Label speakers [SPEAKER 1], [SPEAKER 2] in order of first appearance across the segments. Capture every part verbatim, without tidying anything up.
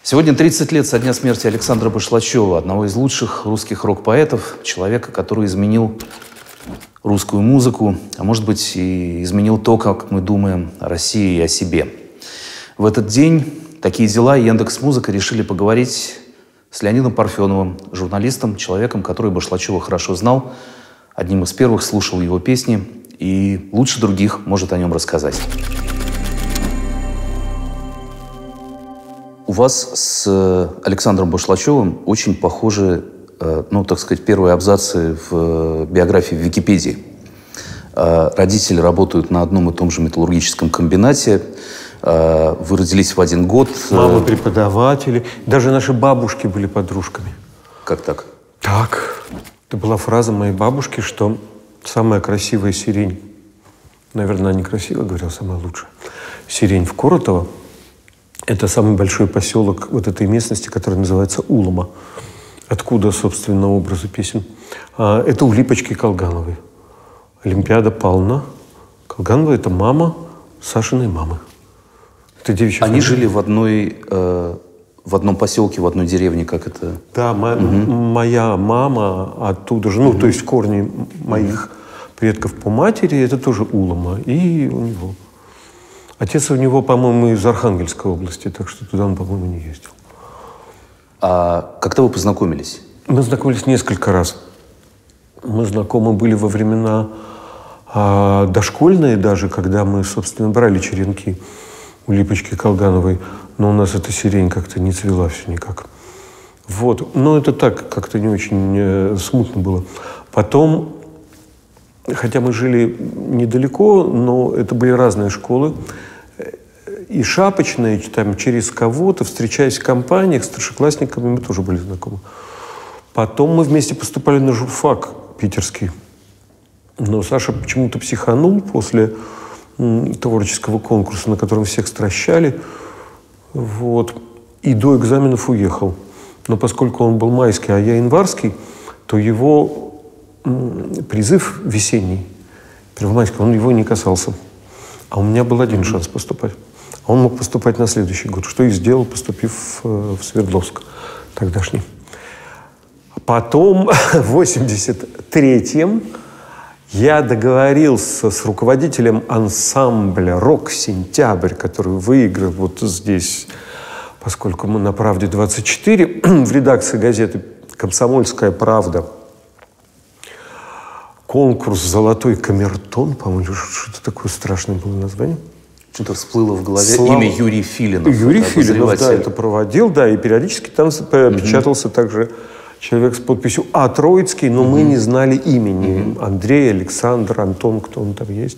[SPEAKER 1] Сегодня тридцать лет со дня смерти Александра Башлачева, одного из лучших русских рок-поэтов, человека, который изменил русскую музыку, а может быть и изменил то, как мы думаем о России и о себе. В этот день «Такие дела» и Яндекс.Музыка решили поговорить с Леонидом Парфеновым, журналистом, человеком, который Башлачева хорошо знал, одним из первых слушал его песни и лучше других может о нем рассказать. У вас с Александром Башлачевым очень похожи, ну, так сказать, первые абзацы в биографии в Википедии. Родители работают на одном и том же металлургическом комбинате. Вы родились в один год.
[SPEAKER 2] Мама преподаватели. Даже наши бабушки были подружками.
[SPEAKER 1] Как так?
[SPEAKER 2] Так. Это была фраза моей бабушки, что самая красивая сирень, наверное, она некрасиво говорила, самая лучшая, сирень в Коротово. Это самый большой поселок вот этой местности, который называется Улома. Откуда, собственно, образы песен. А, это у Липочки Колгановой. Олимпиада Павловна Колганова – это мама Сашиной мамы. Это девичья
[SPEAKER 1] Они
[SPEAKER 2] фамилия.
[SPEAKER 1] жили в одной, э, в одном поселке, в одной деревне, как это?
[SPEAKER 2] Да, мо- угу. моя мама оттуда же, ну, угу. то есть корни моих предков по матери, это тоже Улома. И у него... Отец у него, по-моему, из Архангельской области, так что туда он, по-моему, не ездил.
[SPEAKER 1] А когда вы познакомились?
[SPEAKER 2] Мы знакомились несколько раз. Мы знакомы были во времена а, дошкольные даже, когда мы, собственно, брали черенки у Липочки Колгановой. Но у нас эта сирень как-то не цвела все никак. Вот. Но это так, как-то не очень э, смутно было. Потом, хотя мы жили недалеко, но это были разные школы. И шапочные, там, через кого-то, встречаясь в компаниях, с старшеклассниками, мы тоже были знакомы. Потом мы вместе поступали на журфак питерский. Но Саша почему-то психанул после м, творческого конкурса, на котором всех стращали. Вот. И до экзаменов уехал. Но поскольку он был майский, а я январский, то его м, призыв весенний, первомайский, он его не касался. А у меня был один шанс поступать. Он мог поступать на следующий год, что и сделал, поступив в Свердловск тогдашний. Потом, в восемьдесят третьем, я договорился с руководителем ансамбля «Рок-Сентябрь», который выиграл вот здесь, поскольку мы на «Правде двадцать четыре», в редакции газеты «Комсомольская правда», конкурс «Золотой камертон», по-моему, что-то такое страшное было название.
[SPEAKER 1] Что-то всплыло в голове
[SPEAKER 2] Слава...
[SPEAKER 1] имя Юрий Филинов.
[SPEAKER 2] Юрий Филинов, да, это проводил, да, и периодически там mm-hmm. печатался также человек с подписью А. Троицкий, но mm-hmm. мы не знали имени. Mm-hmm. Андрей, Александр, Антон, кто он там есть.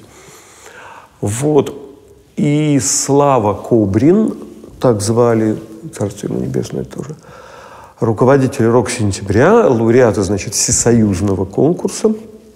[SPEAKER 2] Вот. И Слава Кобрин, так звали, царство ему небесное тоже, руководитель «Рок-Сентября», лауреата, значит, всесоюзного конкурса,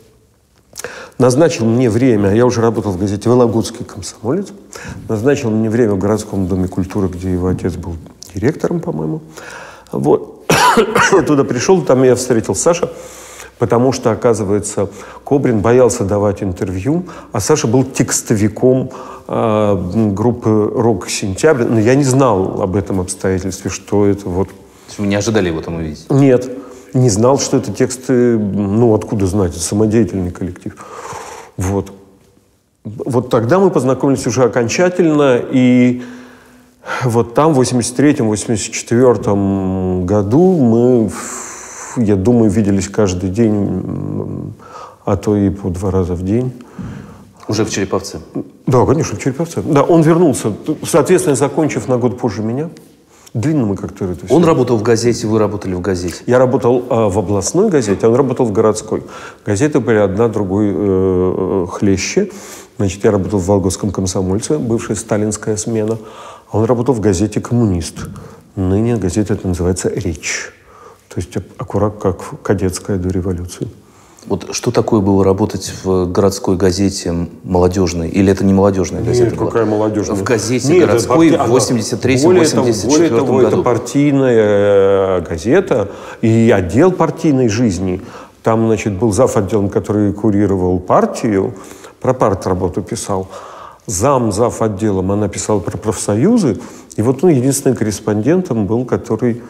[SPEAKER 2] назначил мне время, я уже работал в газете «Вологодский комсомолец», назначил мне время в городском доме культуры, где его отец был директором, по-моему. Вот. Я туда пришел, там я встретил Саша, потому что, оказывается, Кобрин боялся давать интервью, а Саша был текстовиком э, группы «Рок-Сентябрь». Но я не знал об этом обстоятельстве, что это вот...
[SPEAKER 1] Вы не ожидали его там увидеть?
[SPEAKER 2] Нет. Не знал, что это тексты, ну, откуда знать, самодеятельный коллектив. Вот. Вот тогда мы познакомились уже окончательно, и вот там в восемьдесят третьем — восемьдесят четвёртом году мы, я думаю, виделись каждый день, а то и по два раза в день.
[SPEAKER 1] Уже в Череповце? Да,
[SPEAKER 2] конечно, в Череповце. Да, он вернулся, соответственно, закончив на год позже меня. Длинно мы как-то это все.
[SPEAKER 1] Он работал в газете, вы работали в газете?
[SPEAKER 2] Я работал э, в областной газете, а он работал в городской. Газеты были одна другой э, хлеще. Значит, я работал в Вологодском комсомольце, бывшая сталинская смена. А он работал в газете «Коммунист». Ныне газета это называется «Речь». То есть аккурат как кадетская до революции.
[SPEAKER 1] Вот что такое было работать в городской газете молодежной? Или это не молодежная газета?
[SPEAKER 2] Нет, какая молодежная?
[SPEAKER 1] В газете
[SPEAKER 2] Нет,
[SPEAKER 1] городской
[SPEAKER 2] это,
[SPEAKER 1] в восемьдесят третьем — восемьдесят четвёртом году.
[SPEAKER 2] Более того, это партийная газета и отдел партийной жизни. Там, значит, был зав. Отделом, который курировал партию, про партработу писал. зам, зав. Отделом, она писала про профсоюзы. И вот он единственным корреспондентом был, который...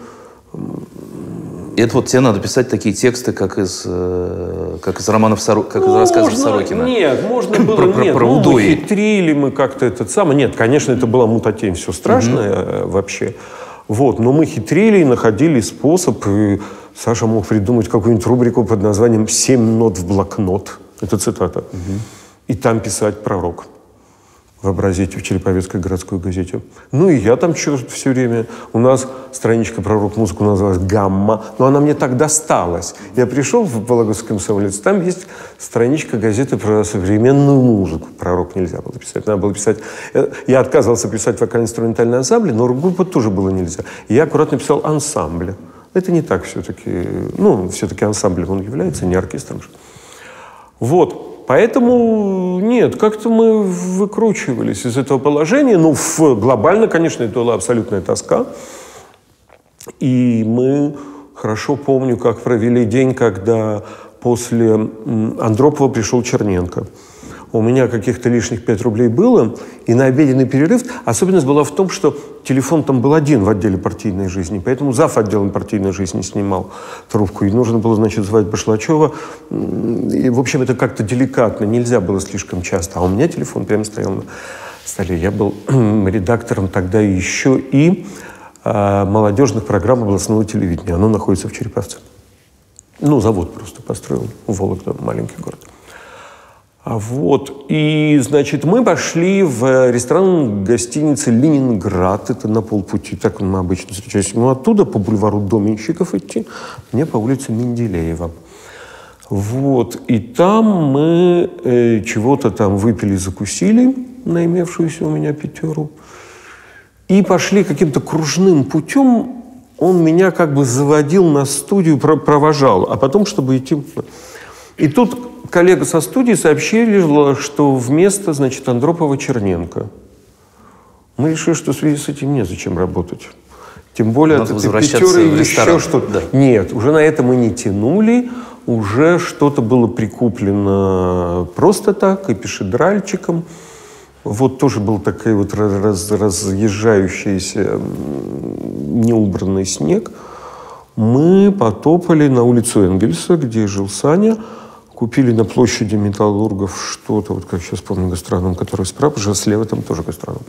[SPEAKER 1] И это вот тебе надо писать такие тексты, как из, как из романов, Соро... как ну, из рассказов
[SPEAKER 2] можно,
[SPEAKER 1] Сорокина.
[SPEAKER 2] Нет, можно было...
[SPEAKER 1] про,
[SPEAKER 2] нет,
[SPEAKER 1] про
[SPEAKER 2] ну,
[SPEAKER 1] Удои.
[SPEAKER 2] Мы хитрили, мы как-то этот самый... Нет, конечно, это была мутатень, все страшное mm-hmm. вообще. Вот, но мы хитрили и находили способ. И Саша мог придумать какую-нибудь рубрику под названием «Семь нот в блокнот». Это цитата. Mm-hmm. И там писать пророк. Вообразите, в Череповецкой городской газете. Ну и я там черт все время. У нас страничка «Пророк музыку» называлась «Гамма», но она мне так досталась. Я пришел в Вологодский комсомолец, там есть страничка газеты про современную музыку. «Пророк» нельзя было писать. Надо было писать... Я отказывался писать вокально-инструментальный ансамбль, но группу тоже было нельзя. Я аккуратно писал ансамбли. Это не так все-таки... Ну, все-таки ансамблем он является, не оркестром же. Вот. Поэтому нет, как-то мы выкручивались из этого положения. Ну, в, глобально, конечно, это была абсолютная тоска. И мы хорошо помню, как провели день, когда после Андропова пришел Черненко. У меня каких-то лишних пять рублей было, и на обеденный перерыв особенность была в том, что телефон там был один в отделе партийной жизни, поэтому зав. Отделом партийной жизни снимал трубку, и нужно было, значит, звать Башлачева. И, в общем, это как-то деликатно, нельзя было слишком часто. А у меня телефон прямо стоял на столе. Я был редактором тогда еще и э, молодежных программ областного телевидения. Оно находится в Череповце. Ну, завод просто построил, Вологда, маленький город. Вот. И, значит, мы пошли в ресторан гостиницы «Ленинград». Это на полпути. Так мы обычно встречаемся. Ну, оттуда по бульвару Доменщиков идти, мне по улице Менделеева. Вот. И там мы э, чего-то там выпили, закусили на имевшуюся у меня пятеру. И пошли каким-то кружным путем. Он меня как бы заводил на студию, провожал. А потом, чтобы идти... И тут коллега со студии сообщили, что вместо, значит, Андропова Черненко. Мы решили, что в связи с этим незачем работать. Тем более от этой пятеры еще что-то. Да. Нет, уже на это мы не тянули. Уже что-то было прикуплено просто так, эпишедральчиком. Вот тоже был такой вот раз, разъезжающийся неубранный снег. Мы потопали на улицу Энгельса, где жил Саня. Купили на площади металлургов что-то, вот как сейчас помню, гастроном, который справа, уже слева там тоже гастроном.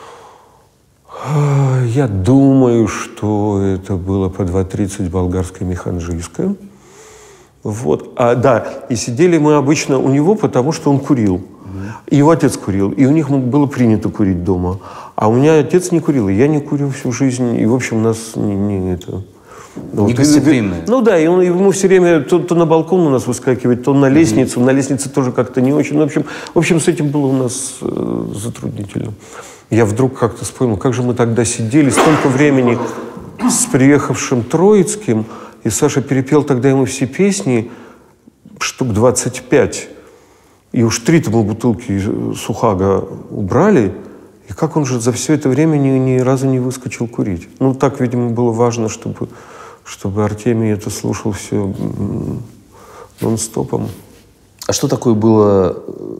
[SPEAKER 2] Я думаю, что это было по два тридцать болгарское механжийское. Вот. А, да, и сидели мы обычно у него, потому что он курил. Mm-hmm. Его отец курил, и у них было принято курить дома. А у меня отец не курил, и я не курил всю жизнь. И, в общем, у нас не, не это...
[SPEAKER 1] Вот. Негостеприимные.
[SPEAKER 2] Ну да, и он, ему все время то, то на балкон у нас выскакивает, то на лестницу. Mm-hmm. На лестнице тоже как-то не очень. Ну, в общем, в общем, с этим было у нас э, затруднительно. Я вдруг как-то вспомнил, как же мы тогда сидели столько времени с приехавшим Троицким, и Саша перепел тогда ему все песни, штук двадцать пять. И уж три-то мы бутылки Сухага убрали. И как он же за все это время ни, ни разу не выскочил курить. Ну, так, видимо, было важно, чтобы... чтобы Артемий это слушал все нон-стопом.
[SPEAKER 1] А что такое было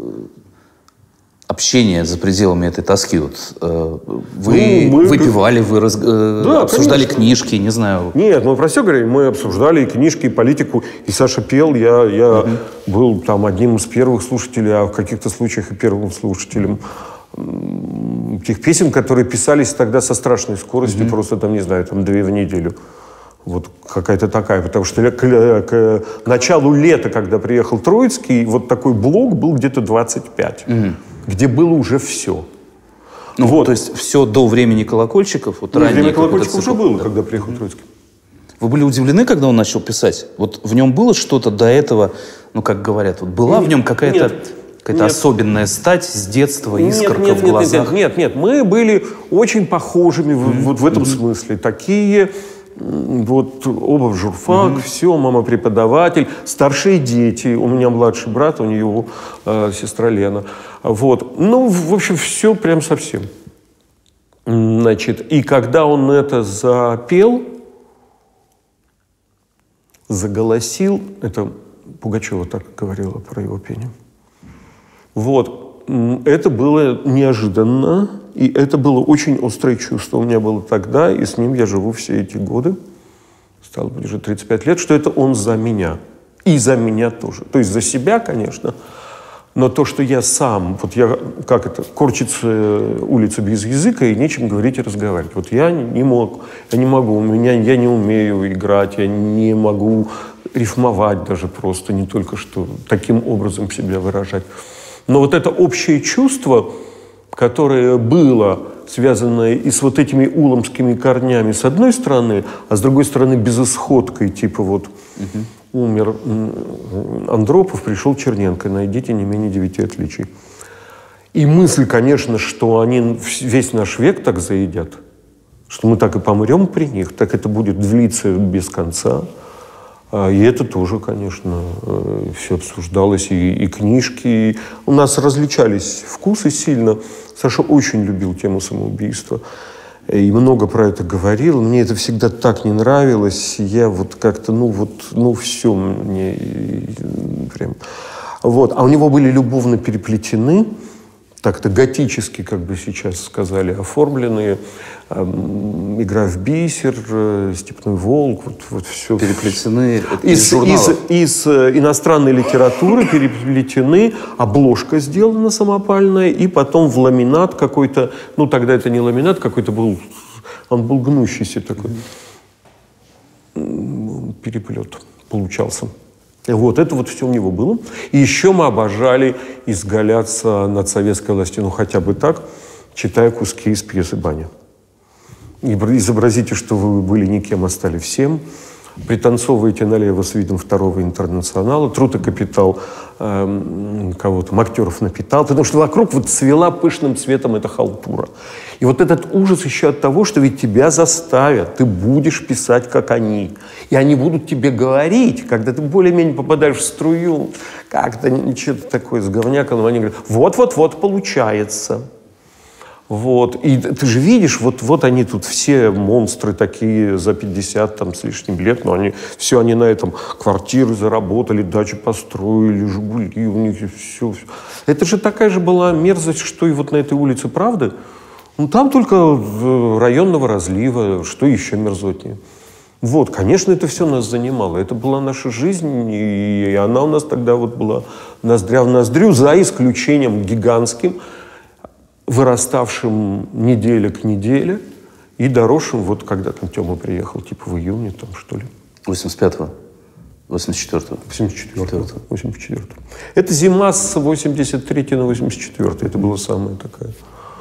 [SPEAKER 1] общение за пределами этой тоски? Вот, вы ну, мы... выпивали, вы раз... да, обсуждали конечно. Книжки, не знаю.
[SPEAKER 2] Нет, мы про все говорим. Мы обсуждали и книжки, и политику. И Саша пел. Я, я угу. был там одним из первых слушателей, а в каких-то случаях и первым слушателем тех песен, которые писались тогда со страшной скоростью, угу. просто там, не знаю, там две в неделю. Вот какая-то такая, потому что к, к началу лета, когда приехал Троицкий, вот такой блок был где-то двадцать пять, угу. где было уже все.
[SPEAKER 1] Ну, вот. То есть все до времени колокольчиков? Вот
[SPEAKER 2] ну, время колокольчиков уже было, да. когда приехал Троицкий.
[SPEAKER 1] Вы были удивлены, когда он начал писать? Вот в нем было что-то до этого, ну, как говорят, вот была нет, в нем какая-то... Какая-то нет. особенная стать с детства, искорка нет, нет, в глазах?
[SPEAKER 2] Нет, нет, нет, мы были очень похожими mm-hmm. вот в этом mm-hmm. смысле. Такие, вот оба в журфак, mm-hmm. все, мама преподаватель, старшие дети, у меня младший брат, у него э, сестра Лена. Вот. Ну, в общем, все прям совсем. Значит, и когда он это запел, заголосил, это Пугачева так говорила про его пение. Вот. это было неожиданно, и это было очень острое чувство у меня было тогда, и с ним я живу все эти годы, стало быть, уже тридцать пять лет, что это он за меня. И за меня тоже. То есть за себя, конечно, но то, что я сам, вот я, как это, корчится улица без языка, и нечем говорить и разговаривать. Вот я не мог, я не могу, у меня, я не умею играть, я не могу рифмовать даже просто, не только что таким образом себя выражать. Но вот это общее чувство, которое было связано и с вот этими уломскими корнями с одной стороны, а с другой стороны безысходкой, типа вот угу. умер Андропов, пришел Черненко, найдите не менее девяти отличий. И мысль, конечно, что они весь наш век так заедят, что мы так и помрем при них, так это будет длиться без конца. И это тоже, конечно, все обсуждалось, и, и книжки. И у нас различались вкусы сильно. Саша очень любил тему самоубийства. И много про это говорил. Мне это всегда так не нравилось. Я вот как-то, ну вот, ну все мне прям... Вот. А у него были любовно переплетены, так-то готически, как бы сейчас сказали, оформленные. Эм, «Игра в бисер», э, «Степной волк», вот, вот все.
[SPEAKER 1] Переплетены
[SPEAKER 2] из,
[SPEAKER 1] из журналов?
[SPEAKER 2] Из, из э, иностранной литературы переплетены, обложка сделана самопальная, и потом в ламинат какой-то, ну тогда это не ламинат, какой-то был, он был гнущийся такой, mm-hmm. переплет получался. Вот, это вот все у него было. И еще мы обожали изгаляться над советской властью, ну хотя бы так, читая куски из пьесы «Баня». Изобразите, что вы были никем, а стали всем. Пританцовываете налево с видом второго интернационала. Труд и капитал э, кого-то, актеров напитал. Потому что вокруг вот цвела пышным цветом эта халтура. И вот этот ужас еще от того, что ведь тебя заставят. Ты будешь писать, как они. И они будут тебе говорить, когда ты более-менее попадаешь в струю. Как-то что-то такое с говняком. Они говорят, вот-вот-вот получается. Вот. И ты же видишь, вот, вот они тут все монстры такие за пятьдесят там, с лишним лет, но они, все они на этом квартиры заработали, дачи построили, «Жигули» у них, и все, все. Это же такая же была мерзость, что и вот на этой улице Правды. Ну, там только районного разлива, что еще мерзотнее. Вот, конечно, это все нас занимало. Это была наша жизнь, и она у нас тогда вот была ноздря в ноздрю, за исключением гигантским, выраставшим неделя к неделе и доросшим, вот когда там Тёма приехал, типа в июне, там, что ли.
[SPEAKER 1] восемьдесят пятого? восемьдесят четвёртого?
[SPEAKER 2] восемьдесят четвёртого. восемьдесят четвёртого. Это зима с восемьдесят третьего на восемьдесят четвёртый. Это была самая такая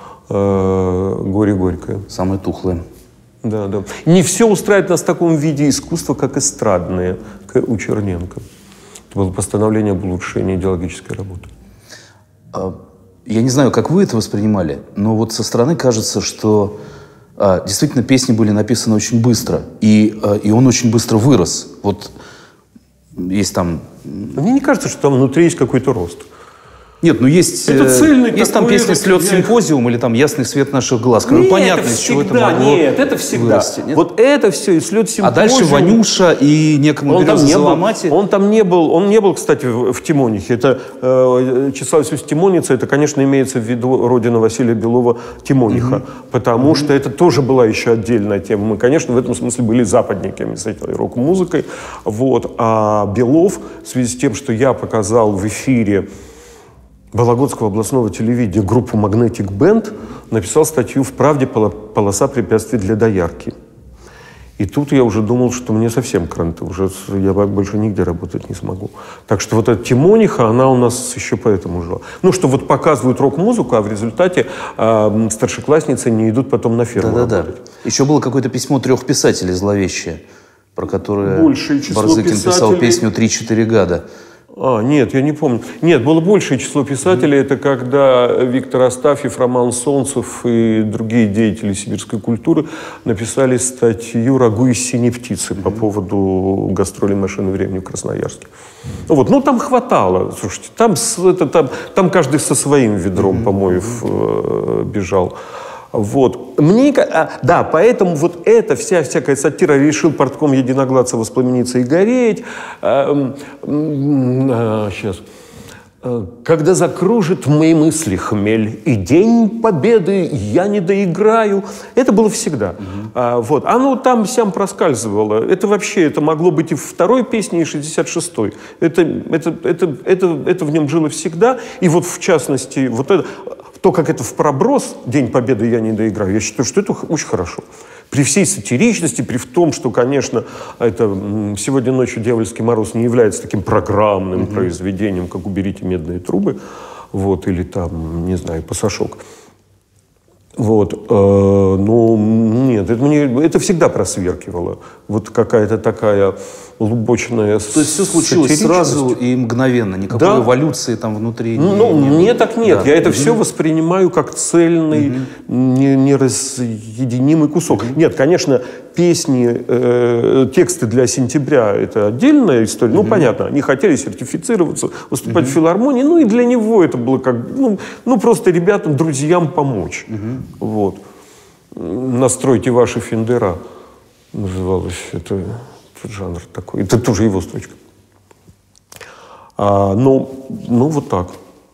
[SPEAKER 2] э, горе-горькая.
[SPEAKER 1] Самая тухлая.
[SPEAKER 2] Да, да. Не все устраивает нас в таком виде искусства, как эстрадное, как у Черненко. Это было постановление об улучшении идеологической работы.
[SPEAKER 1] А... Я не знаю, как вы это воспринимали, но вот со стороны кажется, что а, действительно песни были написаны очень быстро, и, а, и он очень быстро вырос. Вот есть там...
[SPEAKER 2] Мне не кажется, что там внутри есть какой-то рост.
[SPEAKER 1] Нет, ну есть,
[SPEAKER 2] это цельный
[SPEAKER 1] есть там песня «Слет симпозиум» или там «Ясный свет наших глаз». Ну, понятно, из чего это могло
[SPEAKER 2] Нет, это всегда. Вырасти, нет? Вот это все и «Слет симпозиум».
[SPEAKER 1] А дальше «Ванюша» и «Некому береза Соломати».
[SPEAKER 2] Он там не был, он не был, кстати, в, в «Тимонихе». Это э, Числав Иосифович Тимоница, это, конечно, имеется в виду родина Василия Белова «Тимониха», mm-hmm. потому mm-hmm. что это тоже была еще отдельная тема. Мы, конечно, в этом смысле были западниками с этой рок-музыкой. Вот. А Белов, в связи с тем, что я показал в эфире Вологодского областного телевидения группу «Magnetic Band», написал статью в «Правде» «Полоса препятствий для доярки». И тут я уже думал, что мне совсем кранты, уже я больше нигде работать не смогу. Так что вот эта Тимониха, она у нас еще поэтому жила. Ну, что вот показывают рок-музыку, а в результате э, старшеклассницы не идут потом на ферму
[SPEAKER 1] Да-да-да.
[SPEAKER 2] работать.
[SPEAKER 1] Еще было какое-то письмо трех писателей зловещее, про которое Барзыкин
[SPEAKER 2] писателей...
[SPEAKER 1] писал песню «Три-четыре гада».
[SPEAKER 2] А, нет, я не помню. Нет, было большее число писателей. Mm-hmm. Это когда Виктор Астафьев, Роман Солнцев и другие деятели сибирской культуры написали статью «Рагу из синей птицы» mm-hmm. по поводу гастролей «Машины времени» в Красноярске. Mm-hmm. Вот. Ну, там хватало. Слушайте, там, это, там, там каждый со своим ведром mm-hmm. помоев э, бежал. Вот. Мне, а, да, поэтому вот эта вся всякая сатира «Решил портком единоглаца воспламениться и гореть». А, а, сейчас. Когда закружит мои мысли хмель, и день победы я не доиграю. Это было всегда. Угу. А, вот. Оно там сям проскальзывало. Это вообще, это могло быть и в второй песне, и шестьдесят шестой. Это, это, это, это, это в нем жило всегда. И вот в частности, вот это, то, как это в проброс, День победы я не доиграю, я считаю, что это очень хорошо. При всей сатиричности, при том, что, конечно, это «Сегодня ночью дьявольский мороз» не является таким программным mm-hmm. произведением, как «Уберите медные трубы», вот, или там, не знаю, «Пасашок». Вот, э, но нет, это, мне, это всегда просверкивало. Вот какая-то такая глубочная.
[SPEAKER 1] То есть все случилось сразу и мгновенно, никакой да. эволюции там внутри?
[SPEAKER 2] Ну, не, мне так нет. Да. Я это mm-hmm. все воспринимаю как цельный, mm-hmm. не, неразъединимый кусок. Mm-hmm. Нет, конечно, песни, э, тексты для сентября — это отдельная история. Mm-hmm. Ну, понятно, они хотели сертифицироваться, выступать mm-hmm. в филармонии, ну и для него это было как, ну, ну просто ребятам, друзьям помочь. Mm-hmm. Вот. «Настройте ваши фендера» называлось это. Жанр такой. Это тоже его строчка. А, ну, ну, вот так.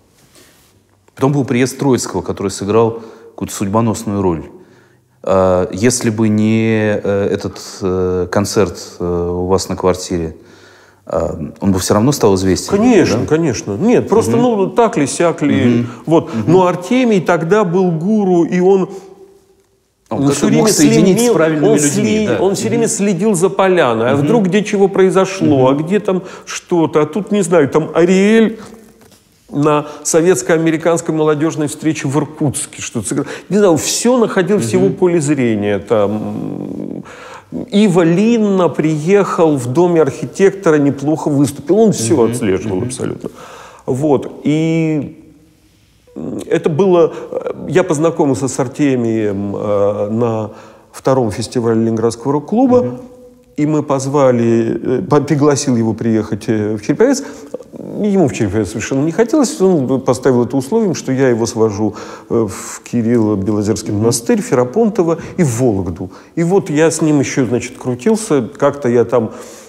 [SPEAKER 1] Потом был приезд Троицкого, который сыграл какую-то судьбоносную роль. А, если бы не э, этот э, концерт э, у вас на квартире, э, он бы все равно стал известен?
[SPEAKER 2] Конечно, да? Конечно. Нет, просто, угу. ну, так ли, сяк ли. Угу. Вот. Угу. Но Артемий тогда был гуру, и он...
[SPEAKER 1] Он, он все время соединить следил, с правильными
[SPEAKER 2] он
[SPEAKER 1] людьми.
[SPEAKER 2] Сли,
[SPEAKER 1] да.
[SPEAKER 2] Он все время следил за поляной. А угу. вдруг где чего произошло, угу. а где там что-то. А тут, не знаю, там Ариэль на советско-американской молодежной встрече в Иркутске что-то сыграл. Не знаю, все находилось в угу. его поле зрения. Там Ива Линна приехал в доме архитектора, неплохо выступил. Он все угу. отслеживал угу. абсолютно. Вот. И... Это было... Я познакомился с Артемием э, на втором фестивале Ленинградского рок-клуба, mm-hmm. и мы позвали, э, пригласил его приехать в Череповец. Ему в Череповец совершенно не хотелось. Он поставил это условием, что я его свожу в Кирилло-Белозерский mm-hmm. монастырь, Ферапонтово и в Вологду. И вот я с ним еще, значит, крутился. Как-то я там...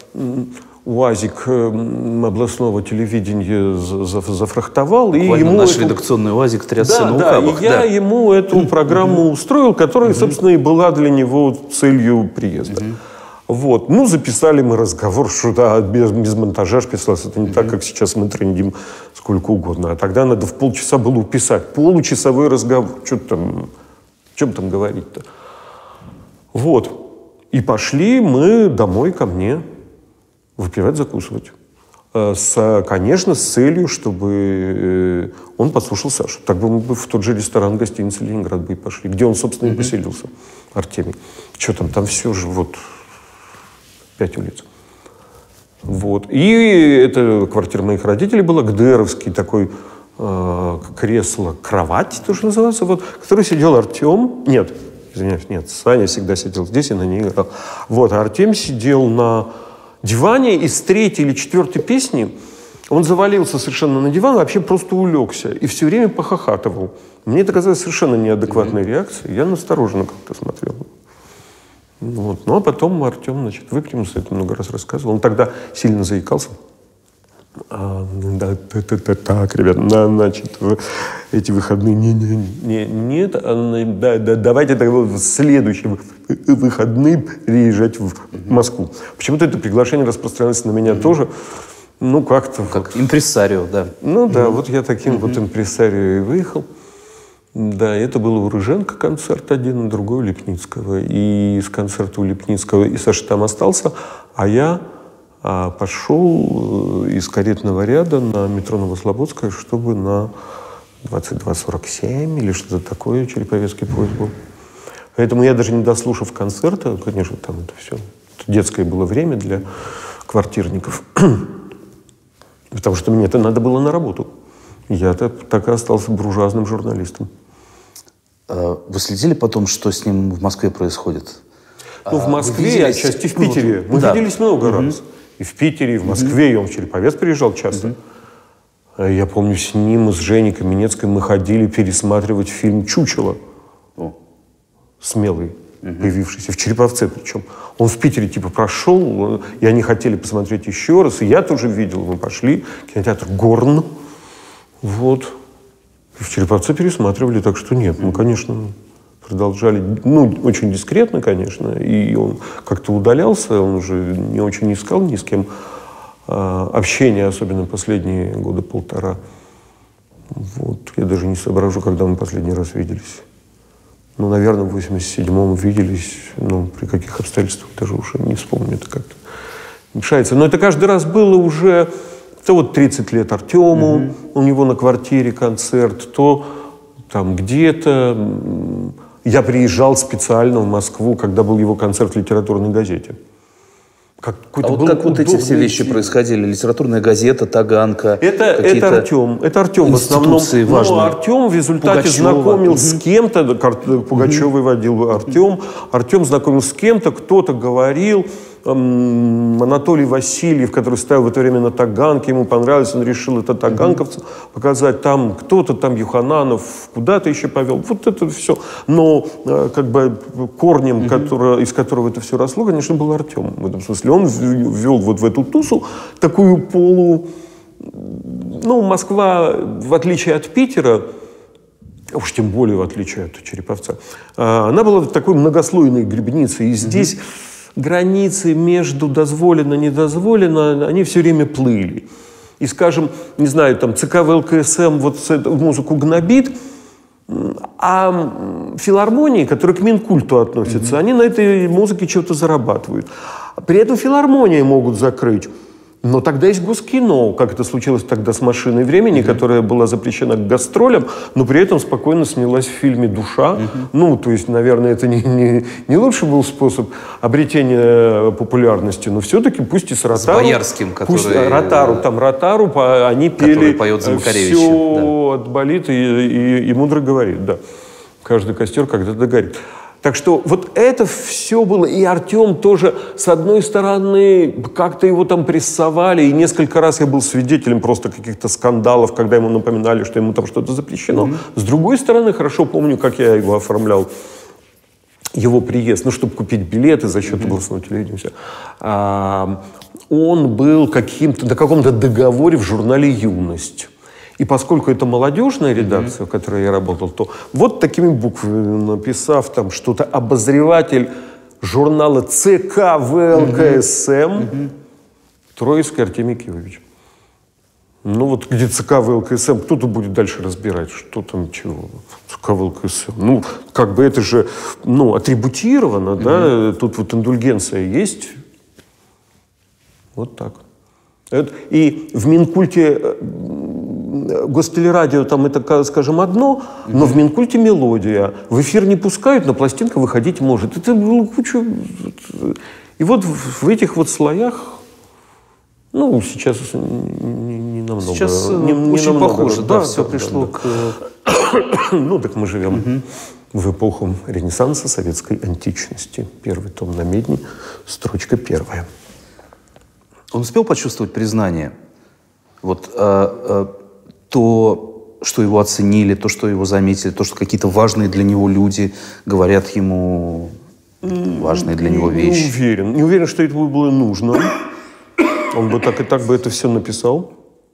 [SPEAKER 2] УАЗик областного телевидения зафрахтовал.
[SPEAKER 1] Буквально
[SPEAKER 2] и ему
[SPEAKER 1] наш
[SPEAKER 2] эту...
[SPEAKER 1] редакционный УАЗик трясся
[SPEAKER 2] да,
[SPEAKER 1] на
[SPEAKER 2] да,
[SPEAKER 1] ухабах.
[SPEAKER 2] И я да. ему эту mm-hmm. программу mm-hmm. устроил, которая, mm-hmm. собственно, и была для него целью приезда. Mm-hmm. Вот. Ну, записали мы разговор, что да, без, без монтажа писалось. Это не mm-hmm. так, как сейчас мы трендим сколько угодно. А тогда надо в полчаса было уписать. Получасовой разговор. Что там, о чем там говорить-то? Вот. И пошли мы домой ко мне выпивать, закусывать. С, конечно, с целью, чтобы он послушал Сашу. Так бы мы бы в тот же ресторан гостиницы «Ленинград» бы и пошли, где он, собственно, и поселился, Артемий. Что там, там все же вот пять улиц. Вот. И это квартира моих родителей была, ГДРовский такой э, кресло-кровать, то, что называется, вот, в которой сидел Артем. Нет, извиняюсь, нет, Саня всегда сидел здесь и на ней играл. Вот, а Артем сидел на диване, и с третьей или четвертой песни он завалился совершенно на диван, вообще просто улегся и все время похохатывал. Мне это казалось совершенно неадекватной mm-hmm. реакцией. Я настороженно как-то смотрел. Вот. Ну, а потом Артем, значит, выпрямился, это много раз рассказывал. Он тогда сильно заикался. А, да, да, да, да, так, ребят, на, значит, в эти выходные не, не, не, нет, а, да, да, давайте тогда в следующие выходные приезжать в Москву. Почему-то это приглашение распространялось на меня mm-hmm. тоже, ну, как-то...
[SPEAKER 1] Как вот. Импресарио, да.
[SPEAKER 2] Ну, да, mm-hmm. вот я таким mm-hmm. вот импресарио и выехал. Да, это был у Рыженко концерт один, другой у Лепницкого. И с концерта у Лепницкого и Саша там остался, а я... А пошел из каретного ряда на метро Новослободская, чтобы на двадцать два сорок семь или что-то такое Череповецкий поезд был. Поэтому я даже не дослушав концерта, конечно, там это все это детское было время для квартирников, потому что мне это надо было на работу. Я так и остался буржуазным журналистом.
[SPEAKER 1] Вы следили потом, что с ним в Москве происходит?
[SPEAKER 2] Ну, в Москве, и отчасти в Питере. Мы да. виделись много mm-hmm. раз. И в Питере, и в Москве, mm-hmm. и он в Череповец приезжал часто. Mm-hmm. Я помню, с ним и с Женей Каменецкой мы ходили пересматривать фильм «Чучело». Oh. Смелый, mm-hmm. появившийся в Череповце причем. Он в Питере типа прошел, и они хотели посмотреть еще раз. И я тоже видел, мы пошли. Кинотеатр «Горн». Вот. В Череповце пересматривали, так что нет, мы, конечно, продолжали, ну, очень дискретно, конечно, и он как-то удалялся, он уже не очень искал ни с кем а, общения, особенно последние года полтора. Вот. Я даже не соображу, когда мы последний раз виделись. Ну, наверное, в восемьдесят седьмом виделись, ну, при каких обстоятельствах, даже уже не вспомню, это как-то мешается. Но это каждый раз было уже... То вот тридцать лет Артему, mm-hmm. у него на квартире концерт, то там где-то. Я приезжал специально в Москву, когда был его концерт в литературной газете.
[SPEAKER 1] Как, а вот как вот эти все вещи происходили? Литературная газета, Таганка.
[SPEAKER 2] Это, это Артем. Это Артем в основном. Ну, Артем в результате Пугачева. знакомил угу. с кем-то. Пугачевой угу. водил Артем. Артем знакомил с кем-то, кто-то говорил. Анатолий Васильев, который стоял в это время на Таганке, ему понравилось, он решил это таганковцам mm-hmm. показать. Там кто-то, там Юхананов, куда-то еще повел. Вот это все. Но как бы корнем, mm-hmm. который, из которого это все росло, конечно, был Артем. В этом смысле он ввел вот в эту тусу такую полу... Ну, Москва, в отличие от Питера, уж тем более в отличие от Череповца, она была такой многослойной грибницей. И здесь... Mm-hmm. границы между дозволено и недозволено, они все время плыли. И, скажем, не знаю, там ЦК ВЛКСМ вот эту музыку гнобит, а филармонии, которые к Минкульту относятся, mm-hmm. они на этой музыке что-то зарабатывают. При этом филармонии могут закрыть. Но тогда есть Госкино, как это случилось тогда с «Машиной времени», mm-hmm. которая была запрещена к гастролям, но при этом спокойно снялась в фильме «Душа». Mm-hmm. Ну, то есть, наверное, это не, не, не лучший был способ обретения популярности, но все-таки пусть и с Ротару.
[SPEAKER 1] С Боярским, который...
[SPEAKER 2] Пусть Ротару, там Ротару, они пели
[SPEAKER 1] поет за
[SPEAKER 2] «Все
[SPEAKER 1] да.
[SPEAKER 2] отболит и, и, и мудро говорит». Да. Каждый костер когда-то горит. Так что вот это все было. И Артем тоже, с одной стороны, как-то его там прессовали. И несколько раз я был свидетелем просто каких-то скандалов, когда ему напоминали, что ему там что-то запрещено. Mm-hmm. С другой стороны, хорошо помню, как я его оформлял, его приезд, ну, чтобы купить билеты за счет mm-hmm. областного телевидения. Все. А, он был каким-то, на каком-то договоре в журнале «Юность». И поскольку это молодежная редакция, mm-hmm. в которой я работал, то вот такими буквами написав там что-то, обозреватель журнала ЦК ВЛКСМ mm-hmm. Троицкий Артемий Киевович. Ну вот где ЦК ВЛКСМ, кто-то будет дальше разбирать, что там, чего. ЦК ВЛКСМ. Ну, как бы это же, ну, атрибутировано, mm-hmm. да, тут вот индульгенция есть. Вот так. И в Минкульте Гостелерадио там это, скажем, одно, mm-hmm. но в Минкульте мелодия. В эфир не пускают, но пластинка выходить может. Это было куча... И вот в этих вот слоях, ну, сейчас не, не намного...
[SPEAKER 1] Сейчас
[SPEAKER 2] не, не
[SPEAKER 1] очень
[SPEAKER 2] намного,
[SPEAKER 1] похоже, да,
[SPEAKER 2] да,
[SPEAKER 1] все
[SPEAKER 2] да,
[SPEAKER 1] пришло
[SPEAKER 2] да,
[SPEAKER 1] к...
[SPEAKER 2] Ну, так мы живем
[SPEAKER 1] mm-hmm.
[SPEAKER 2] в эпоху Ренессанса, советской античности. Первый том на медне, строчка первая.
[SPEAKER 1] Он успел почувствовать признание? Вот а, а, то, что его оценили, то, что его заметили, то, что какие-то важные для него люди говорят ему важные для него вещи.
[SPEAKER 2] Не уверен. Не уверен, что это было нужно. Он бы так и так бы это все написал.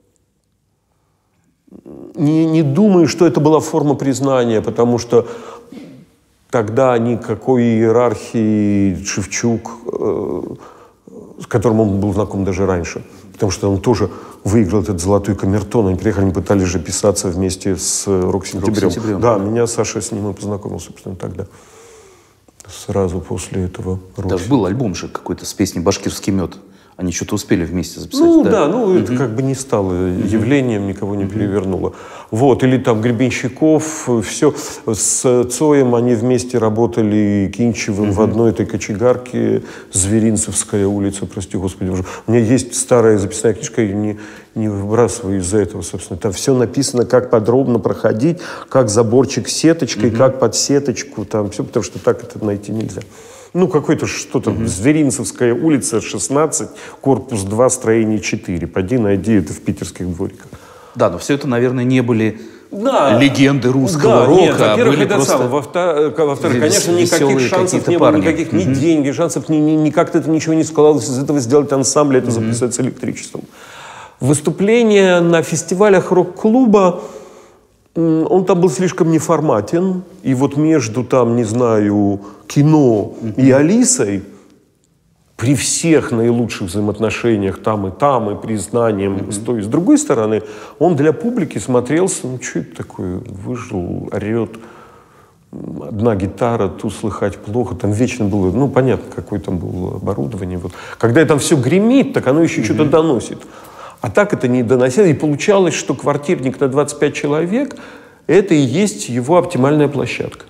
[SPEAKER 2] Не, не думаю, что это была форма признания, потому что тогда никакой иерархии Шевчук, э, с которым он был знаком даже раньше, потому что он тоже выиграл этот золотой камертон. Они приехали, они пытались же писаться вместе с Рок-Сентябрем.
[SPEAKER 1] Рок-Сентябрем.
[SPEAKER 2] Да, меня Саша с ним и познакомил, собственно, тогда. Сразу после этого.
[SPEAKER 1] Да, был альбом же какой-то с песней «Башкирский мед». Они что-то успели вместе записать.
[SPEAKER 2] Ну
[SPEAKER 1] да,
[SPEAKER 2] да, ну
[SPEAKER 1] угу.
[SPEAKER 2] это как бы не стало явлением, никого не угу. перевернуло. Вот, или там Гребенщиков, все. С Цоем они вместе работали, Кинчевым угу. в одной этой кочегарке, Зверинцевская улица, прости господи. Уже. У меня есть старая записная книжка, я не, не выбрасываю из-за этого, собственно. Там все написано, как подробно проходить, как заборчик с сеточкой, угу. как под сеточку, там все, потому что так это найти нельзя. Ну, какой-то что-то, mm-hmm. Зверинцевская улица, шестнадцать, корпус два, строение четыре. Пойди найди это в питерских двориках.
[SPEAKER 1] Да, но все это, наверное, не были
[SPEAKER 2] да.
[SPEAKER 1] легенды русского
[SPEAKER 2] да,
[SPEAKER 1] рока.
[SPEAKER 2] Нет, во-первых,
[SPEAKER 1] были
[SPEAKER 2] это
[SPEAKER 1] просто
[SPEAKER 2] сам. Во-вторых, конечно, никаких шансов не
[SPEAKER 1] парни.
[SPEAKER 2] было, никаких
[SPEAKER 1] mm-hmm.
[SPEAKER 2] ни денег, шансов, ни, ни, ни как-то это ничего не складывалось из этого сделать ансамбль, это mm-hmm. записать с электричеством. Выступления на фестивалях рок-клуба, он там был слишком неформатен. И вот между, там, не знаю, кино и Алисой, при всех наилучших взаимоотношениях там и там, и признанием mm-hmm. с той и с другой стороны, он для публики смотрелся, ну, что это такое, выжил, орет, одна гитара, ту слыхать плохо, там вечно было, ну, понятно, какое там было оборудование. Вот. Когда там все гремит, так оно еще mm-hmm. что-то доносит. А так это не доносило, и получалось, что квартирник на двадцать пять человек — это и есть его оптимальная площадка.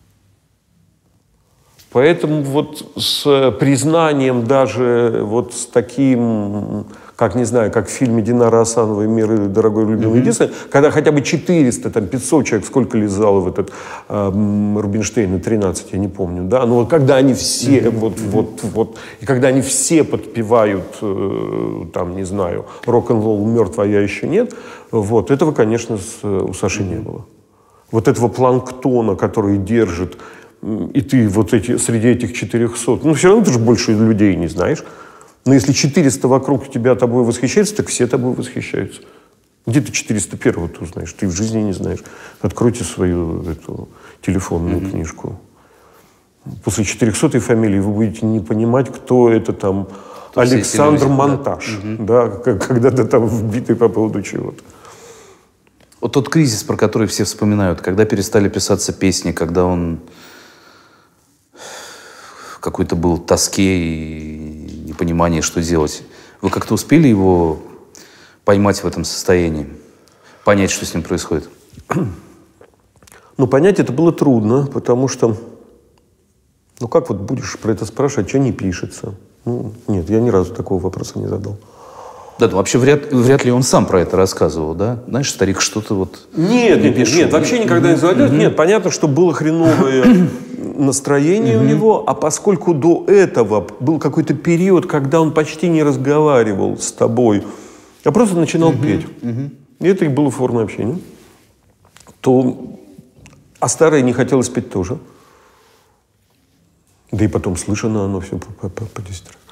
[SPEAKER 2] Поэтому вот с признанием даже вот с таким, как, не знаю, как в фильме Динары Асановой «Мир, дорогой, любимый, единственный», когда хотя бы четыреста, там, пятьсот человек, сколько лизало в этот э, Рубинштейна, тринадцать, я не помню, да, но вот когда они все, mm-hmm. вот, вот, вот, и когда они все подпевают, э, там, не знаю, рок-н-ролл мертв, а я еще нет, вот, этого, конечно, с, у Саши mm-hmm. не было. Вот этого планктона, который держит, и ты вот эти, среди этих четырехсот, ну, все равно ты же больше людей не знаешь. Но если четыреста вокруг тебя тобой восхищаются, так все тобой восхищаются. Где ты четыреста первого ты узнаешь? Ты в жизни не знаешь. Откройте свою эту телефонную mm-hmm. книжку. После четырехсотой фамилии вы будете не понимать, кто это там кто Александр Монтаж. Да. Mm-hmm. Да, когда-то там вбитый по поводу чего-то.
[SPEAKER 1] Вот тот кризис, про который все вспоминают, когда перестали писаться песни, когда он какой-то был тоске и непонимание, что делать. Вы как-то успели его поймать в этом состоянии? Понять, что с ним происходит?
[SPEAKER 2] Ну, понять это было трудно, потому что, ну, как вот будешь про это спрашивать, что не пишется? Ну, нет, я ни разу такого вопроса не задал.
[SPEAKER 1] Да, ну, вообще вряд, вряд ли он сам про это рассказывал, да? Знаешь, старик что-то вот...
[SPEAKER 2] Нет, нет, нет, нет, вообще никогда mm-hmm. не задает. Mm-hmm. Нет, понятно, что было хреновое настроение mm-hmm. у него, а поскольку до этого был какой-то период, когда он почти не разговаривал с тобой, а просто начинал mm-hmm. петь, mm-hmm. и это и было формой общения, то... А старое не хотелось петь тоже. Да и потом слышано оно все по, по, по десять раз.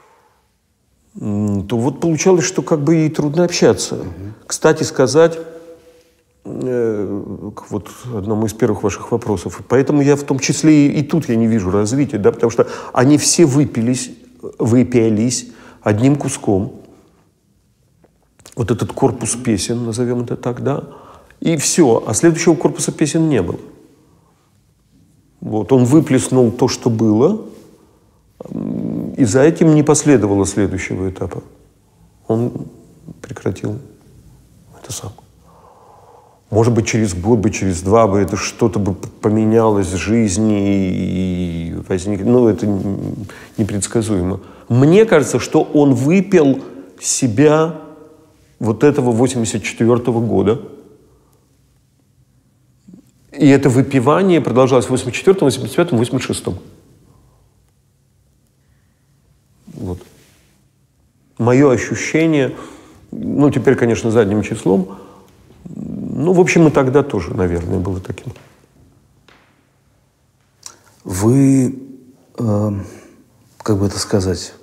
[SPEAKER 2] То вот получалось, что как бы и трудно общаться. Угу. Кстати сказать, э, вот одному из первых ваших вопросов, поэтому я в том числе и, и тут я не вижу развития, да, потому что они все выпились, выпились одним куском. Вот этот корпус песен, назовем это так, да, и все, а следующего корпуса песен не было. Вот, он выплеснул то, что было, и за этим не последовало следующего этапа. Он прекратил это сам. Может быть, через год бы, через два бы это что-то бы поменялось в жизни и возник... Ну, это непредсказуемо. Мне кажется, что он выпил себя вот этого восемьдесят четвёртого года. И это выпивание продолжалось в восемьдесят четвёртом, восемьдесят пятом, восемьдесят шестом. Вот. Мое ощущение, ну, теперь, конечно, задним числом, ну, в общем, и тогда тоже, наверное, было таким.
[SPEAKER 1] Вы, э, как бы это сказать,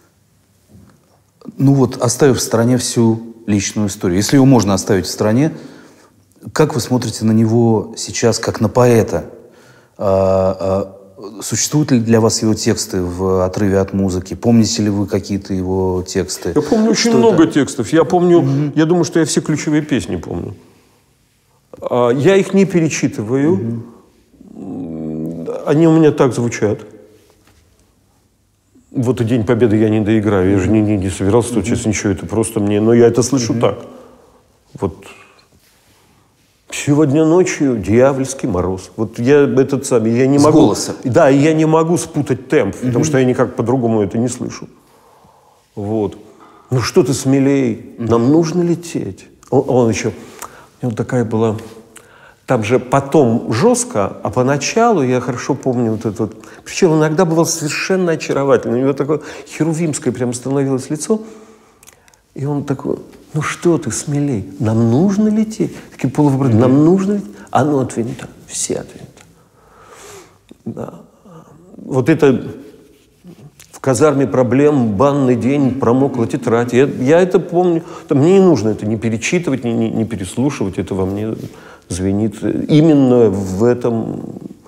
[SPEAKER 1] ну вот, оставив в стороне всю личную историю, если его можно оставить в стороне, как вы смотрите на него сейчас, как на поэта? А, а, существуют ли для вас его тексты в отрыве от музыки? Помните ли вы какие-то его тексты?
[SPEAKER 2] Я помню очень
[SPEAKER 1] Что
[SPEAKER 2] много
[SPEAKER 1] это?
[SPEAKER 2] текстов. Я помню, mm-hmm. я думаю, что я все ключевые песни помню. А, я их не перечитываю. Mm-hmm. Они у меня так звучат. Вот и День Победы я не доиграю. Я mm-hmm. же не, не, не собирался тут сейчас mm-hmm. ничего. Это просто мне... Но я это слышу mm-hmm. так. Вот... Сегодня ночью дьявольский мороз. Вот я этот самый, я не
[SPEAKER 1] С
[SPEAKER 2] могу...
[SPEAKER 1] голоса.
[SPEAKER 2] Да, я не могу спутать темп, mm-hmm. потому что я никак по-другому это не слышу. Вот. Ну что ты смелей, mm-hmm. нам нужно лететь. Он, он еще... У него такая была... Там же потом жестко, а поначалу я хорошо помню вот это вот... Причем иногда бывал совершенно очаровательный. У него такое херувимское прям становилось лицо. И он такой... Ну что ты, смелей, нам нужно лететь. Такие полувопросы, mm-hmm. нам нужно лететь. Оно от винта, все от винта. Да. Вот это В казарме проблем, банный день, промокла тетрадь. Я, я это помню. Мне не нужно это не перечитывать, не, не, не переслушивать. Это во мне звенит. Именно в этом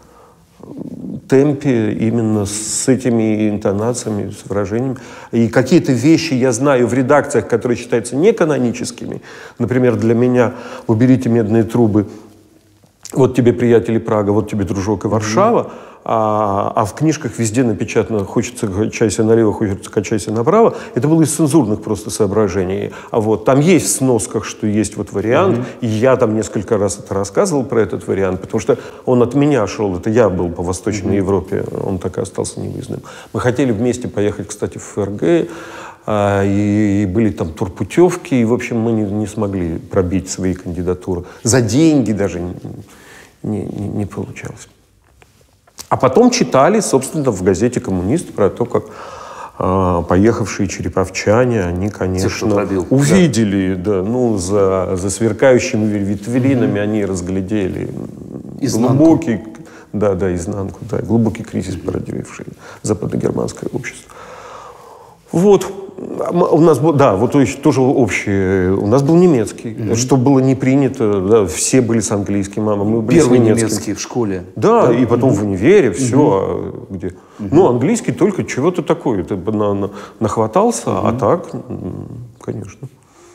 [SPEAKER 2] темпе, именно с этими интонациями, с выражениями. И какие-то вещи я знаю в редакциях, которые считаются неканоническими. Например, для меня «Уберите медные трубы», «Вот тебе, приятели, Прага», «Вот тебе, дружок, и Варшава». Mm-hmm. А, а в книжках везде напечатано «Хочется качайся налево, хочется качайся направо». Это было из цензурных просто соображений. А вот там есть в сносках, что есть вот вариант. Mm-hmm. И я там несколько раз это рассказывал про этот вариант, потому что он от меня шел. Это я был по Восточной mm-hmm. Европе, он так и остался невыездным. Мы хотели вместе поехать, кстати, в ФРГ. А, и, и были там турпутевки. И, в общем, мы не, не смогли пробить свои кандидатуры. За деньги даже не, не, не, не получалось. А потом читали, собственно, в газете «Коммунист» про то, как э, поехавшие череповчане, они, конечно, Те, увидели, да. Да, ну, за, за сверкающими витринами mm-hmm. они разглядели изнанку. глубокий, да, да, изнанку, да, глубокий кризис, породивший западногерманское общество. Вот. У нас был, да, вот тоже общее. У нас был немецкий, mm-hmm. что было не принято. Да, все были с английским, мама. Мы были
[SPEAKER 1] Первый
[SPEAKER 2] с немецким.
[SPEAKER 1] немецкий в школе.
[SPEAKER 2] Да, да? И потом mm-hmm. в универе, все. Mm-hmm. Где. Mm-hmm. Ну, английский только чего-то такое. Ты на, на, нахватался, mm-hmm. а так, конечно.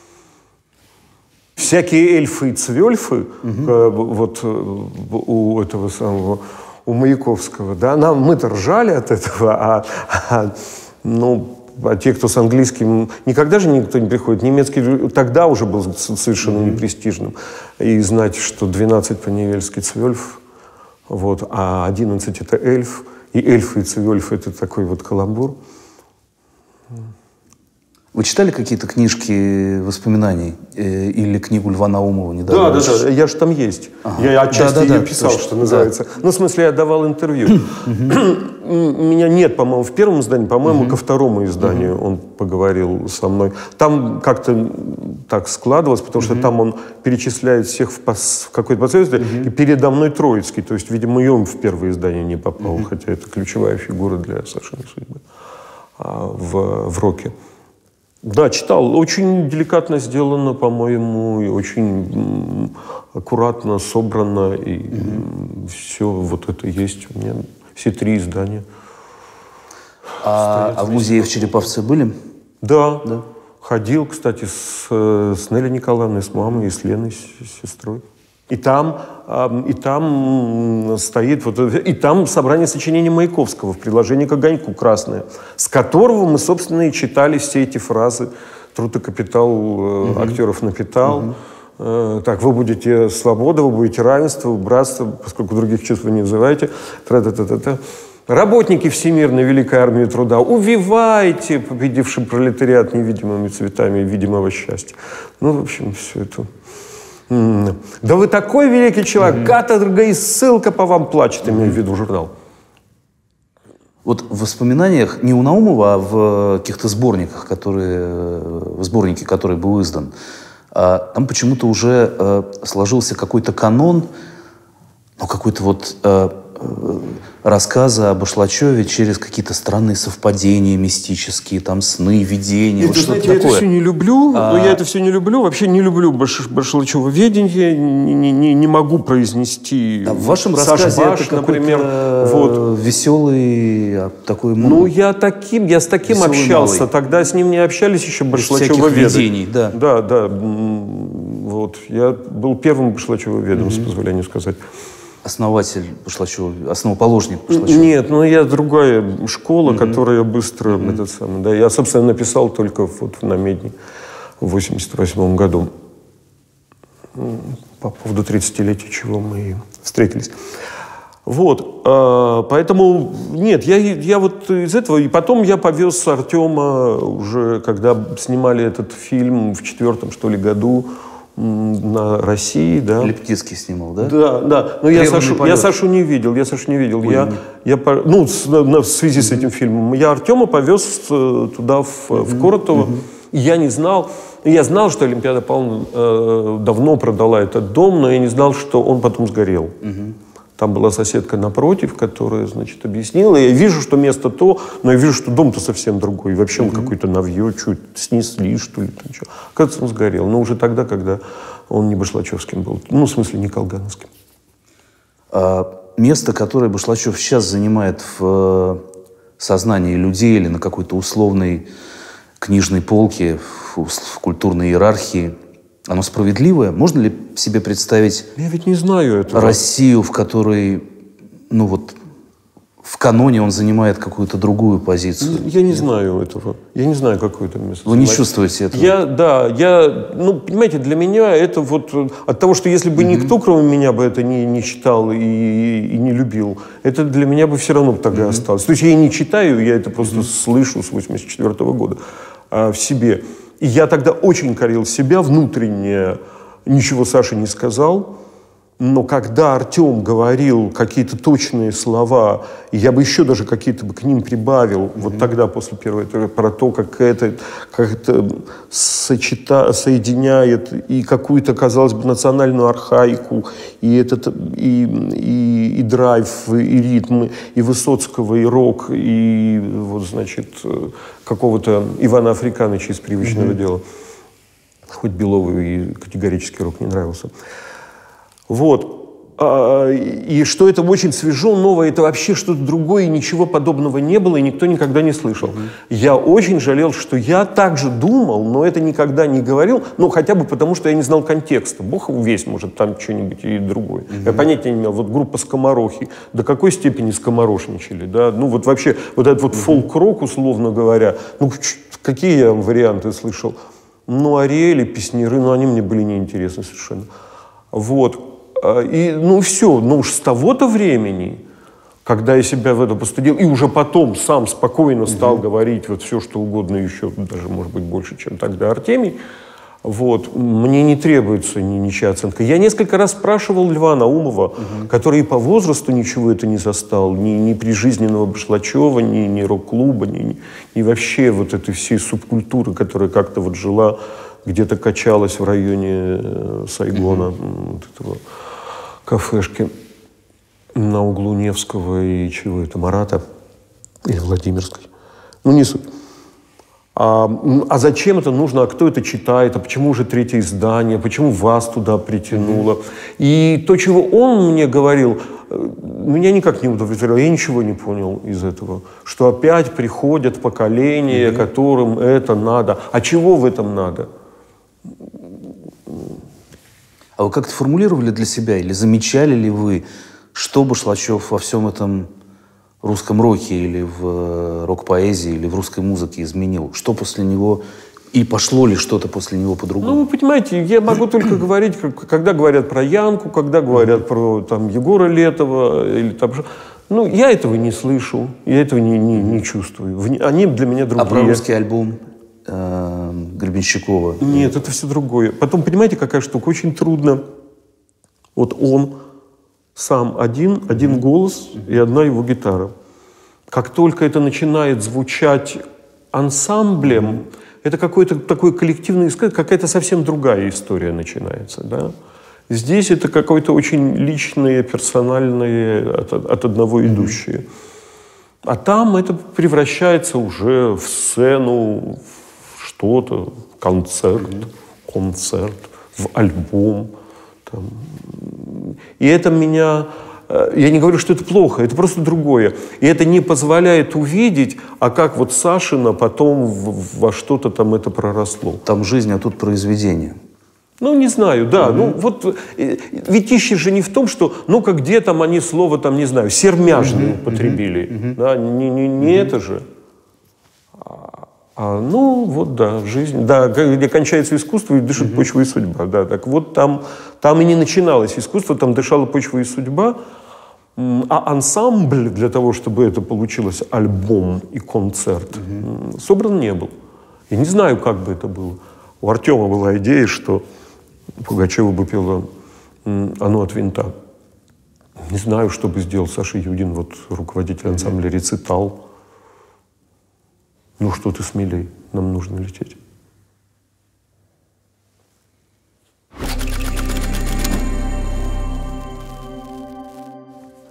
[SPEAKER 2] Всякие эльфы и цвельфы, mm-hmm. э, вот у этого самого, у Маяковского, да, нам, мы-то ржали от этого, а, а ну, а те, кто с английским... Никогда же никто не приходит. Немецкий тогда уже был совершенно mm-hmm. непрестижным. И знать, что двенадцать по-невельски цвельф, вот, а одиннадцать это эльф, и эльф и цвельф это такой вот каламбур.
[SPEAKER 1] Вы читали какие-то книжки воспоминаний э, или книгу Льва Наумова недавно?
[SPEAKER 2] Да, да, да, я же там есть. Ага. Я отчасти да, да, ее да, писал, точно. Что называется. Да. Ну, в смысле, я давал интервью. Меня нет, по-моему, в первом издании, по-моему, ко второму изданию он поговорил со мной. Там как-то так складывалось, потому что там он перечисляет всех в какой-то последовательности, и передо мной Троицкий. То есть, видимо, и он в первое издание не попал, хотя это ключевая фигура для Сашиной судьбы в роке. Да, читал. Очень деликатно сделано, по-моему, и очень аккуратно собрано. И mm-hmm. все вот это есть у меня. Все три издания.
[SPEAKER 1] А, а в музее в Череповце были?
[SPEAKER 2] Да. да. Ходил, кстати, с, с Нелли Николаевной, с мамой и с Леной, с сестрой. И там, и там стоит, вот, и там собрание сочинений Маяковского в приложении к «Огоньку» красное, с которого мы, собственно, и читали все эти фразы. Труд и капитал mm-hmm. актеров напитал. Mm-hmm. Так, вы будете свобода, вы будете равенство, братство, поскольку других чувств вы не называете. Тра-та-та-та-та. Работники Всемирной Великой Армии Труда, увивайте победивший пролетариат невидимыми цветами видимого счастья. Ну, в общем, все это... Mm. Да вы такой великий человек, mm-hmm. каторга и ссылка по вам плачет, mm-hmm. имею в виду журнал.
[SPEAKER 1] Вот в воспоминаниях не у Наумова, а в каких-то сборниках, которые, в сборнике, который был издан, там почему-то уже э, сложился какой-то канон, ну, какой-то вот э, рассказы об Башлачеве через какие-то странные совпадения мистические, там сны, видения.
[SPEAKER 2] Это, вот знаете, я это все не люблю. А... Но я это все не люблю. Вообще не люблю Башлачева ведение. Не, не, не могу произнести.
[SPEAKER 1] А в вашем рассказе Баш, это например, вот. веселый такой.
[SPEAKER 2] Ну я таким, я с таким общался. Малый. Тогда с ним не общались еще Башлачева ведений.
[SPEAKER 1] Да.
[SPEAKER 2] да, да. Вот я был первым Башлачевоведом, mm-hmm. с позволения сказать.
[SPEAKER 1] Основатель Башлачева, основоположник Башлачева?
[SPEAKER 2] Нет, ну я другая школа, mm-hmm. которая быстро... Mm-hmm. Этот самый, да, я, собственно, написал только вот на Медне в восемьдесят восьмом году. По поводу тридцатилетия, чего мы встретились. Вот, э, поэтому, нет, я, я вот из этого... И потом я повез Артема уже, когда снимали этот фильм в четвертом, что ли, году, на России, да.
[SPEAKER 1] Лептицкий снимал, да?
[SPEAKER 2] Да, да. Но я Сашу, я Сашу не видел, я Сашу не видел. Ой, я, я, ну, с, на, в связи mm-hmm. с этим фильмом. Я Артема повез туда, в, mm-hmm. в Коротово. Mm-hmm. И я не знал, я знал, что Олимпиада Павловна э, давно продала этот дом, но я не знал, что он потом сгорел. Mm-hmm. Там была соседка напротив, которая, значит, объяснила. Я вижу, что место то, но я вижу, что дом-то совсем другой. И вообще он mm-hmm. какой-то навье, чуть снесли, что ли. Там, что. Кажется, он сгорел. Но уже тогда, когда он не башлачевским был. Ну, в смысле, не колгановским.
[SPEAKER 1] А место, которое Башлачев сейчас занимает в сознании людей или на какой-то условной книжной полке, в, в культурной иерархии, оно справедливое? Можно ли себе представить
[SPEAKER 2] Я ведь не знаю этого.
[SPEAKER 1] Россию, в которой, ну вот, в каноне он занимает какую-то другую позицию?
[SPEAKER 2] Я не Нет? знаю этого. Я не знаю, какое это место.
[SPEAKER 1] Вы не чувствуете этого?
[SPEAKER 2] Я, да, я, ну, понимаете, для меня это вот от того, что если бы mm-hmm. никто, кроме меня, бы это не, не читал и, и не любил, это для меня бы все равно тогда mm-hmm. осталось. То есть я не читаю, я это просто mm-hmm. слышу с восемьдесят четвёртого года а, в себе. И я тогда очень корил себя внутренне, ничего Саше не сказал. Но когда Артем говорил какие-то точные слова, и я бы еще даже какие-то бы к ним прибавил, mm-hmm. вот тогда, после первой, про то, как это, как это сочета, соединяет и какую-то, казалось бы, национальную архаику, и, этот, и, и, и драйв, и ритм, и Высоцкого, и рок, и, вот, значит, какого-то Ивана Африканыча из «Привычного mm-hmm. дела». Хоть Белову и категорически рок не нравился. Вот. И что это очень свежо, новое, это вообще что-то другое, и ничего подобного не было, и никто никогда не слышал. Mm-hmm. Я очень жалел, что я так же думал, но это никогда не говорил, ну, хотя бы потому, что я не знал контекста. Бог его весь, может, там что-нибудь и другое. Mm-hmm. Я понятия не имел. Вот группа «Скоморохи», до какой степени скоморошничали, да? Ну, вот вообще, вот этот вот mm-hmm. фолк-рок, условно говоря, ну, какие я варианты слышал? Ну, Ариэль и Песняры, ну, они мне были неинтересны совершенно. Вот. И, ну, все, ну, уж с того-то времени, когда я себя в это постыдил, и уже потом сам спокойно стал mm-hmm. говорить вот все, что угодно, еще даже, может быть, больше, чем тогда Артемий, вот, мне не требуется ни, ничья оценка. Я несколько раз спрашивал Льва Наумова, mm-hmm. который и по возрасту ничего это не застал, ни, ни прижизненного Башлачева, ни, ни рок-клуба, ни, ни, ни вообще вот этой всей субкультуры, которая как-то вот жила, где-то качалась в районе Сайгона, mm-hmm. вот этого кафешки на углу Невского и чего это, Марата или Владимирской. Ну, не суть. А, а зачем это нужно, а кто это читает, а почему уже третье издание, почему вас туда притянуло. Mm-hmm. И то, чего он мне говорил, меня никак не удовлетворило, я ничего не понял из этого. Что опять приходят поколения, mm-hmm. которым это надо. А чего в этом надо?
[SPEAKER 1] А вы как-то формулировали для себя или замечали ли вы, что Башлачев во всем этом русском роке или в рок-поэзии или в русской музыке изменил? Что после него и пошло ли что-то после него по-другому?
[SPEAKER 2] Ну, вы понимаете, я могу только говорить, когда говорят про Янку, когда говорят про там, Егора Летова или там... Ну, я этого не слышу, я этого не, не, не чувствую. Они для меня другие.
[SPEAKER 1] А про русский альбом Гребенщикова?
[SPEAKER 2] Нет, это все другое. Потом, понимаете, какая штука? Очень трудно. Вот он сам один, один mm-hmm. голос и одна его гитара. Как только это начинает звучать ансамблем, mm-hmm. это какой-то такой коллективный, какая-то совсем другая история начинается. Да? Здесь это какое-то очень личное, персональное, от, от одного mm-hmm. идущее. А там это превращается уже в сцену, что-то, концерт, mm-hmm. концерт, в альбом. Там. И это меня... Я не говорю, что это плохо, это просто другое. И это не позволяет увидеть, а как вот Сашина потом в, во что-то там это проросло.
[SPEAKER 1] Там жизнь, а тут произведение.
[SPEAKER 2] Ну, не знаю, да. Mm-hmm. Ну, вот, ведь ищешь же не в том, что, ну-ка, где там они слово, там, не знаю, сермяжное mm-hmm. употребили. Mm-hmm. Да, не, не, не mm-hmm. это же. А, ну, вот, да, жизнь, да, где кончается искусство и дышит mm-hmm. почва и судьба, да, так вот там, там и не начиналось искусство, там дышала почва и судьба, а ансамбль для того, чтобы это получилось альбом и концерт, mm-hmm. собран не был. Я не знаю, как бы это было. У Артема была идея, что Пугачева бы пела «Оно от винта». Не знаю, что бы сделал Саша Юдин, вот руководитель ансамбля «Рецитал». Ну что ты смелей, нам нужно лететь.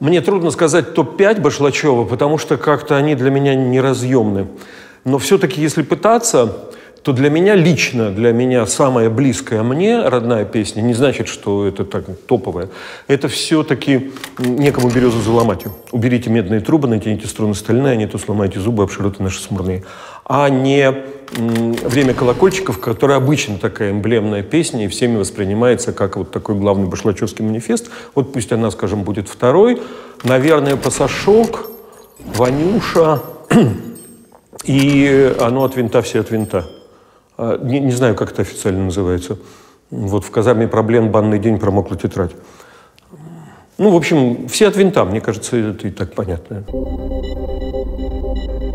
[SPEAKER 2] Мне трудно сказать топ пять Башлачева, потому что как-то они для меня неразъемны. Но все-таки, если пытаться, то для меня лично, для меня самая близкая мне родная песня, не значит, что это так топовая, это все-таки «Некому березу заломать». Уберите медные трубы, натяните струны стальные, а не то сломайте зубы об широты наши смурные. А не «Время колокольчиков», которая обычно такая эмблемная песня и всеми воспринимается как вот такой главный башлачевский манифест. Вот пусть она, скажем, будет второй. Наверное, «Пасашок», «Ванюша» и «Оно от винта, все от винта». Не, не знаю, как это официально называется. Вот в «Казарме проблем» банный день, промокла тетрадь. Ну, в общем, все от винта, мне кажется, это и так понятно.